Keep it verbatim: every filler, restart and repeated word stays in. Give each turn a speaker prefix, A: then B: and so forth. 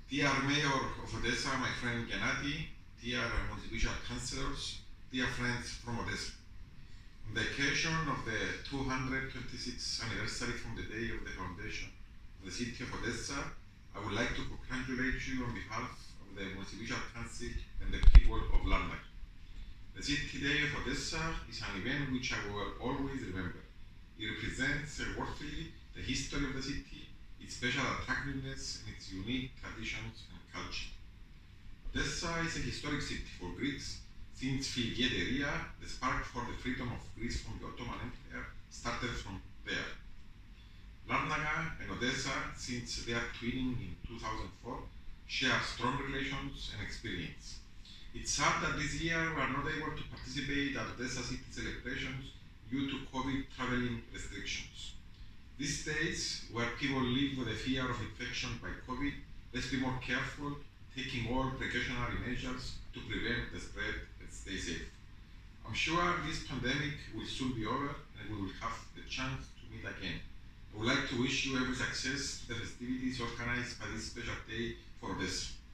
A: Dear Mayor of Odessa, my friend Gennady, dear municipal councillors, dear friends from Odessa. On the occasion of the two hundred twenty-sixth anniversary from the day of the foundation of the city of Odessa, I would like to congratulate you on behalf of the municipal council and the people of Larnaca. The City Day of Odessa is an event which I will always remember. It represents worthily the history of the city, its special attractiveness, and its unique traditions and culture. Odessa is a historic city for Greeks, since Filieteria, the spark for the freedom of Greece from the Ottoman Empire, started from there. Larnaca and Odessa, since they are twinning in two thousand four, share strong relations and experience. It's sad that this year we are not able to participate at Odessa city celebrations due to COVID traveling restrictions. These days, where people live with the fear of infection by COVID, let's be more careful, taking all precautionary measures to prevent the spread and stay safe. I'm sure this pandemic will soon be over and we will have the chance to meet again. I would like to wish you every success to the festivities organized by this special day for Odessa.